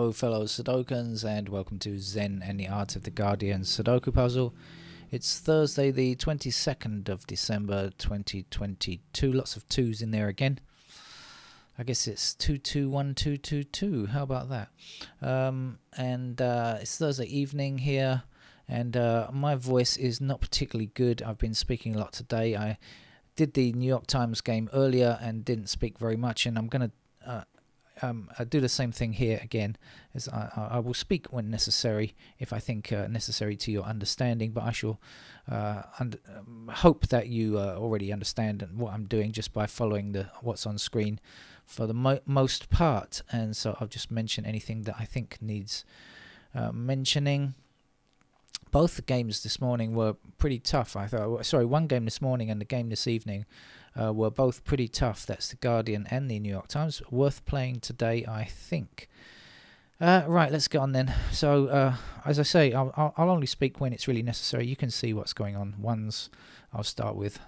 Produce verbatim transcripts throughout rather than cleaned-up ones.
Hello fellow Sudokans, and welcome to Zen and the Art of the Guardian Sudoku Puzzle. It's Thursday the twenty-second of December twenty twenty-two. Lots of twos in there again. I guess it's two two one two two two. How about that? Um, and uh, it's Thursday evening here, and uh, my voice is not particularly good. I've been speaking a lot today. I did the New York Times game earlier and didn't speak very much, and I'm going to uh, um, I do the same thing here again. As I, I will speak when necessary, if I think uh, necessary to your understanding, but I shall uh, und um, hope that you uh, already understand what I'm doing just by following the what's on screen for the mo most part. And so I'll just mention anything that I think needs uh, mentioning. Both games this morning were pretty tough. I thought, sorry, one game this morning and the game this evening uh, were both pretty tough. That's the Guardian and the New York Times. Worth playing today, I think. Uh, right, let's get on then. So, uh, as I say, I'll, I'll, I'll only speak when it's really necessary. You can see what's going on. Ones I'll start with.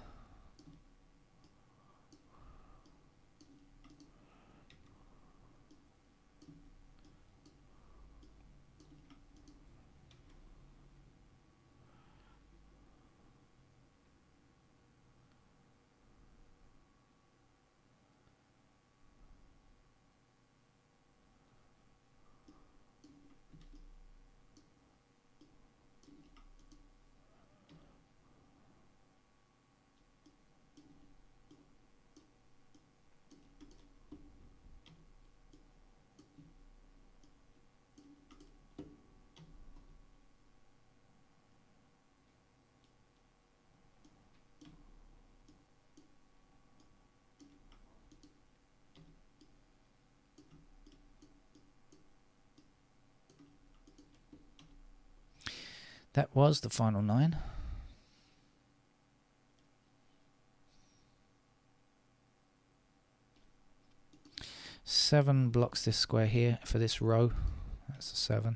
That was the final nine. Seven blocks this square here for this row. That's a seven.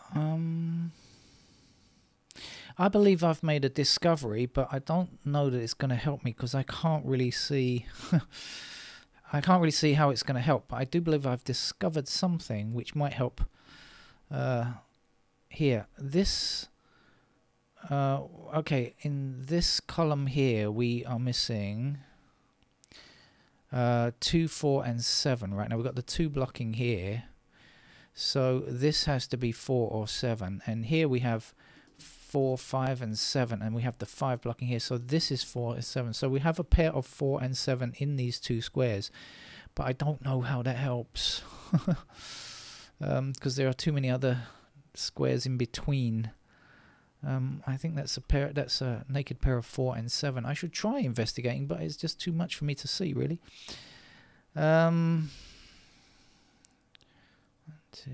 Um, I believe I've made a discovery, but I don't know that it's going to help me because I can't really see. I can't really see how it's going to help. But I do believe I've discovered something which might help. Uh, here, this. Uh, okay, in this column here, we are missing uh, two, four, and seven. Right now, we've got the two blocking here. So this has to be four or seven, and here we have four, five, and seven, and we have the five blocking here. So this is four and seven. So we have a pair of four and seven in these two squares, but I don't know how that helps um, because there are too many other squares in between. Um, I think that's a pair. That's a naked pair of four and seven. I should try investigating, but it's just too much for me to see, really. Um. Two.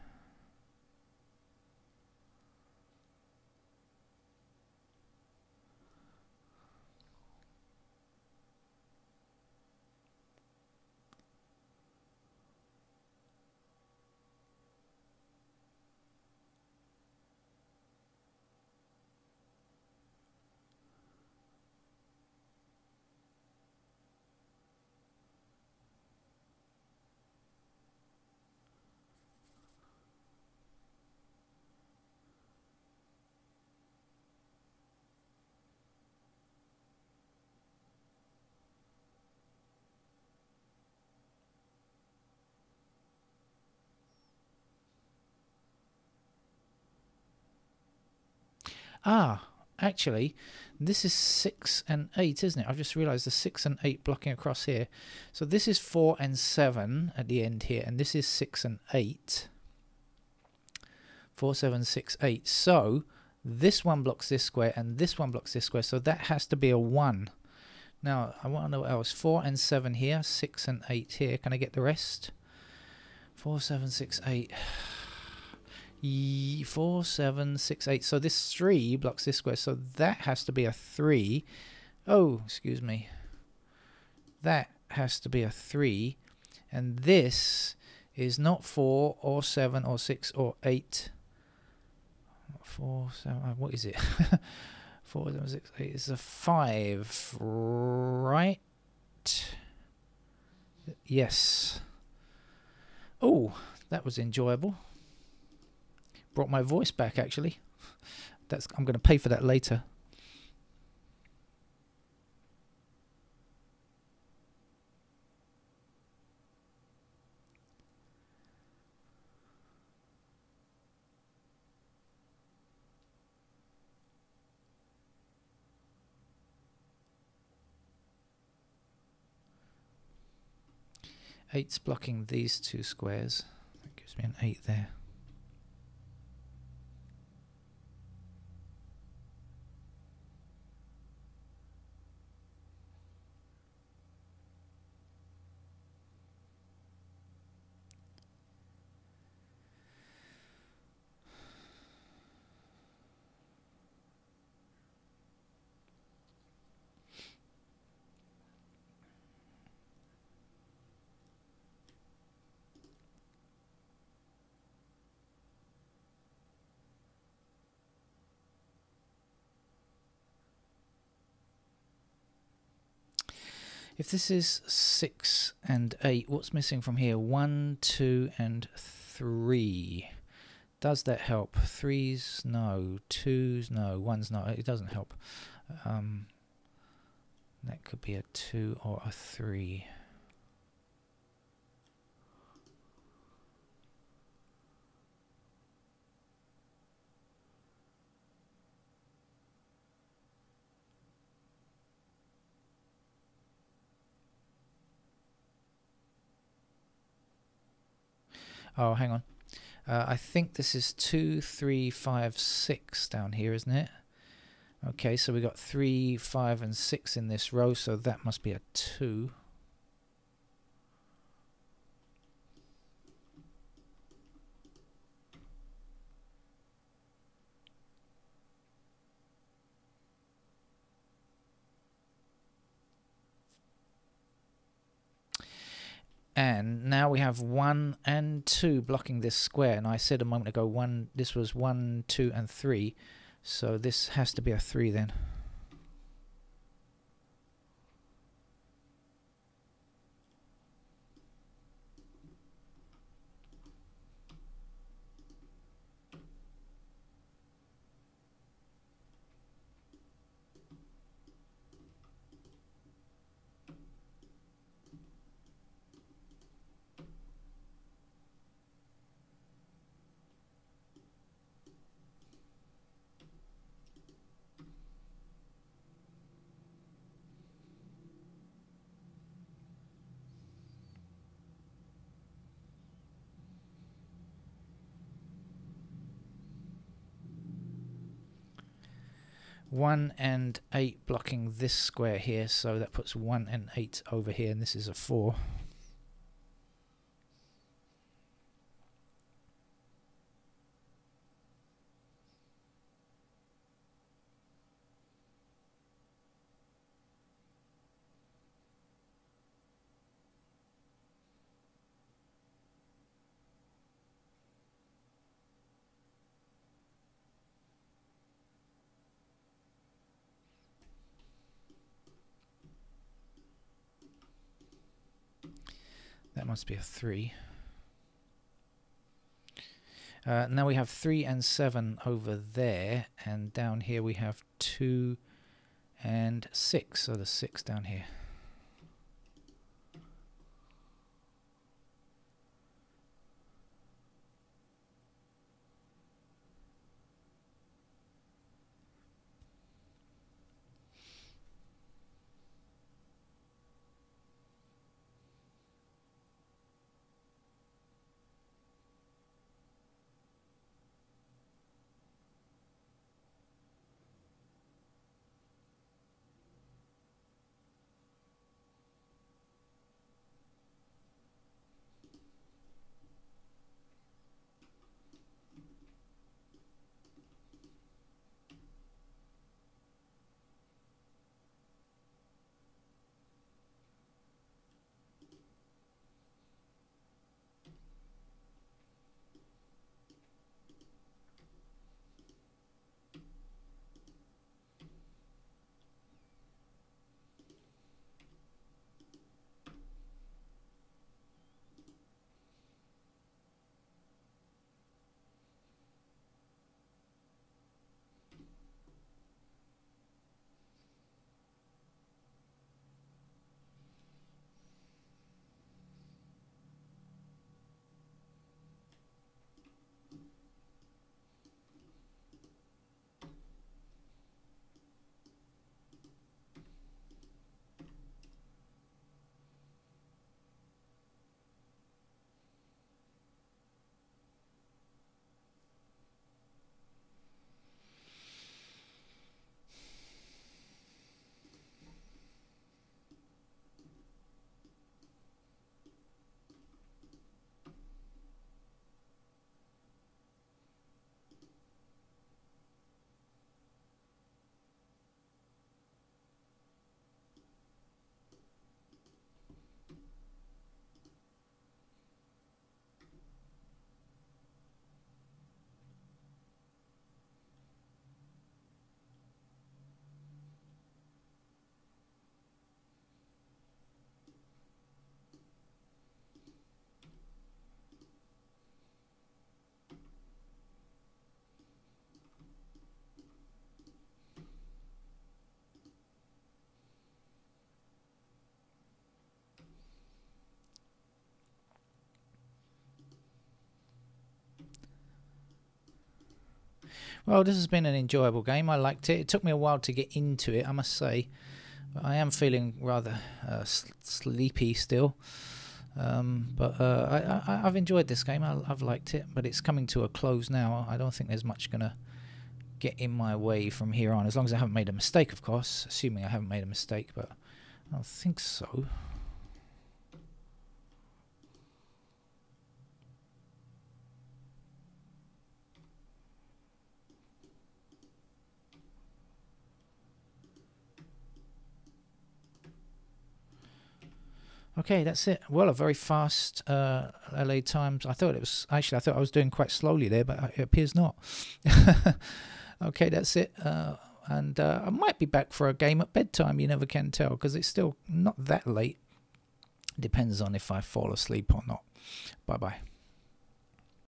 Ah, actually, this is six and eight, isn't it? I've just realised the six and eight blocking across here. So this is four and seven at the end here, and this is six and eight. Four, seven, six, eight. So this one blocks this square, and this one blocks this square. So that has to be a one. Now I want to know what else. Four and seven here, six and eight here. Can I get the rest? Four, seven, six, eight. Four, seven, six, eight. So this three blocks this square. So that has to be a three. Oh, excuse me. That has to be a three. And this is not four or seven or six or eight. Four, seven. What is it? Four, seven, six, eight. It's a five, right? Yes. Oh, that was enjoyable. Brought my voice back, actually. That's I'm going to pay for that later. Eight's blocking these two squares. That gives me an eight there. If this is six and eight, what's missing from here? One, two, and three. Does that help? Threes, no. Twos, no. Ones, no. It doesn't help. Um, that could be a two or a three. Oh, hang on. Uh, I think this is two, three, five, six down here, isn't it? Okay, so we got three, five, and six in this row, so that must be a two. And now we have one and two blocking this square. And I said a moment ago, one. This was one, two, and three. So this has to be a three then. one and eight blocking this square here, so that puts one and eight over here, and this is a four. That must be a three. Uh, now we have three and seven over there, and down here we have two and six, so the six down here. Well, this has been an enjoyable game. I liked it. It took me a while to get into it, I must say. But I am feeling rather uh, sleepy still. Um, but uh, I, I, I've enjoyed this game. I, I've liked it. But it's coming to a close now. I don't think there's much going to get in my way from here on. As long as I haven't made a mistake, of course. Assuming I haven't made a mistake, but I don't think so. Okay, that's it. Well, a very fast uh, L A Times. I thought it was, actually, I thought I was doing quite slowly there, but it appears not. Okay, that's it. Uh, and uh, I might be back for a game at bedtime. You never can tell, because it's still not that late. Depends on if I fall asleep or not. Bye-bye.